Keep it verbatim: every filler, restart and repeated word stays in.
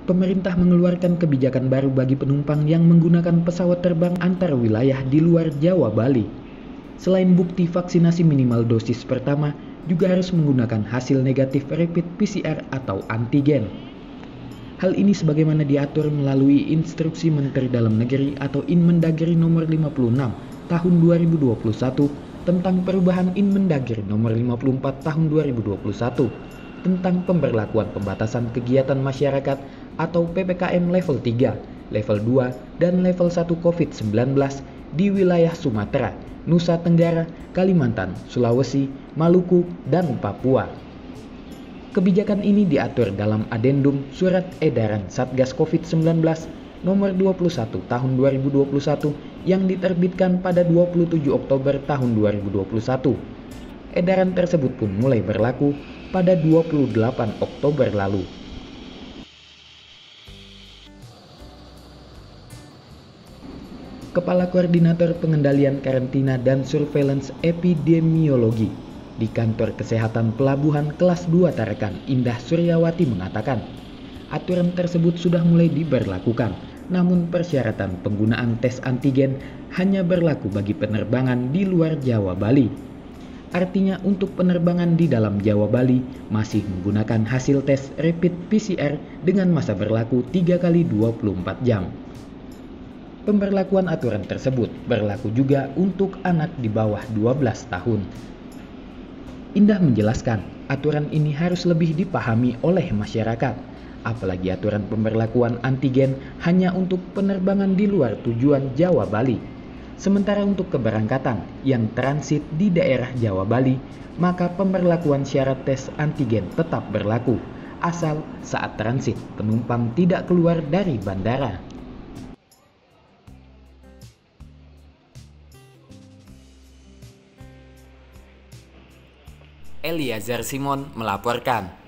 Pemerintah mengeluarkan kebijakan baru bagi penumpang yang menggunakan pesawat terbang antar wilayah di luar Jawa Bali. Selain bukti vaksinasi minimal dosis pertama, juga harus menggunakan hasil negatif rapid P C R atau antigen. Hal ini sebagaimana diatur melalui Instruksi Menteri Dalam Negeri atau Inmendagri nomor lima puluh enam tahun dua ribu dua puluh satu tentang perubahan Inmendagri nomor lima puluh empat tahun dua ribu dua puluh satu tentang pemberlakuan pembatasan kegiatan masyarakat atau P P K M level tiga, level dua, dan level satu covid sembilan belas di wilayah Sumatera, Nusa Tenggara, Kalimantan, Sulawesi, Maluku, dan Papua. Kebijakan ini diatur dalam Adendum Surat Edaran Satgas covid sembilan belas nomor dua puluh satu tahun dua ribu dua puluh satu yang diterbitkan pada dua puluh tujuh Oktober tahun dua ribu dua puluh satu. Edaran tersebut pun mulai berlaku pada dua puluh delapan Oktober lalu. Kepala Koordinator Pengendalian Karantina dan Surveillance Epidemiologi di Kantor Kesehatan Pelabuhan Kelas dua Tarakan, Indah Suryawati mengatakan, aturan tersebut sudah mulai diberlakukan, namun persyaratan penggunaan tes antigen hanya berlaku bagi penerbangan di luar Jawa Bali. Artinya untuk penerbangan di dalam Jawa Bali masih menggunakan hasil tes rapid P C R dengan masa berlaku tiga kali dua puluh empat jam. Pemberlakuan aturan tersebut berlaku juga untuk anak di bawah dua belas tahun. Indah menjelaskan, aturan ini harus lebih dipahami oleh masyarakat, apalagi aturan pemberlakuan antigen hanya untuk penerbangan di luar tujuan Jawa Bali. Sementara untuk keberangkatan yang transit di daerah Jawa Bali, maka pemberlakuan syarat tes antigen tetap berlaku, asal saat transit penumpang tidak keluar dari bandara. Eliazar Simon melaporkan.